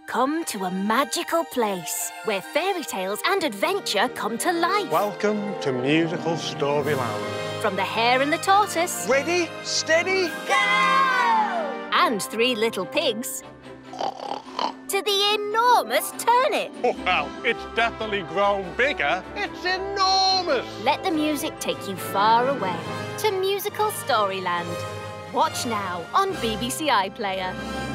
come to a magical place where fairy tales and adventure come to life. Welcome to Musical Storyland. From the Hare and the Tortoise... Ready, steady, go! And 3 little pigs... to the enormous turnip. Well, it's definitely grown bigger. It's enormous. Let the music take you far away to Musical Storyland. Watch now on BBC iPlayer.